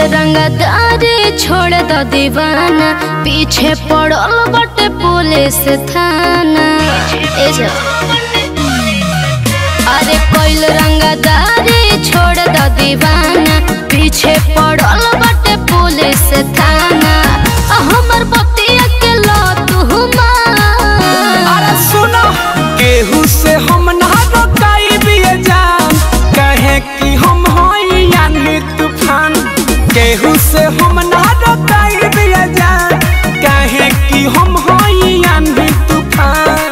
रंगदारी छोड़ दो दीवाना, पीछे पड़ल बटे पुलिस थाना। अरे कोइल रंगदारी छोड़ दो दीवाना, पीछे पड़ल बटे पुलिस थाना। हमर बतिया के लो तू अरे सुनो केहू से हम ना रोकाई बिए जान, कहे कि हम होई यानी तूफान। केहू से हम ना रोकाई बिए जान, कहे कि हम होई यानी तूफान।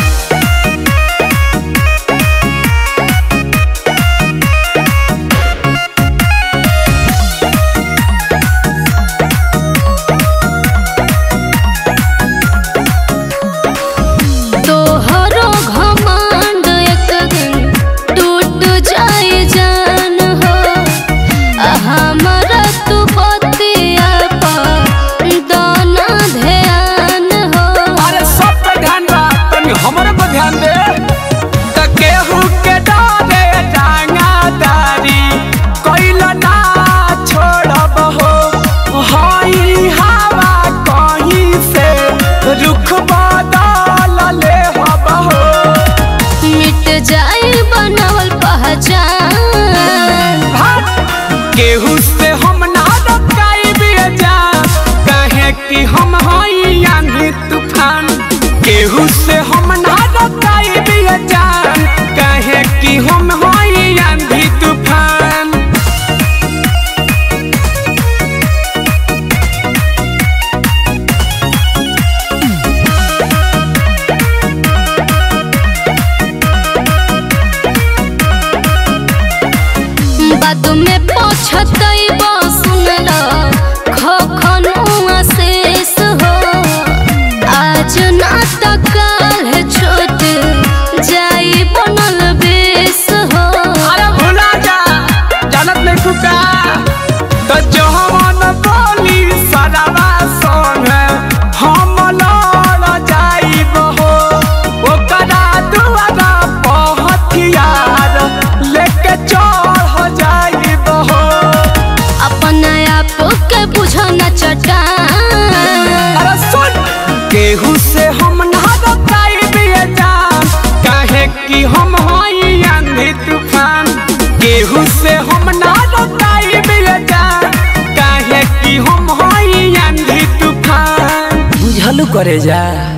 केहू से हम ना रोकाई बिए जान, कहे कि हम होई यानी तूफान। केहू से हम ना रोकाई बिए जान, कहे कि हम होई यानी तूफान। बाद में पछतैबो सुनल खखनुआ शेष हो। आज ना त काल छोट जाई बनल बेस हो। अरे भुला जा जानत नहीं खुका तो जहवन बोली सदावा संग हम लड़ जाइब हो। ओकरा दुआरा पहथियार लेके चढ़ जाइब हो। अपना आप के बुझो न चटान। अरे सुन केहू से हम ना रोकाई बिए जान, कहे कि हम होई यानी तूफान। केहू से हम ना रोकाई बिए जान, कहे कि हम होई यानी तूफान। बुझलू करे जा।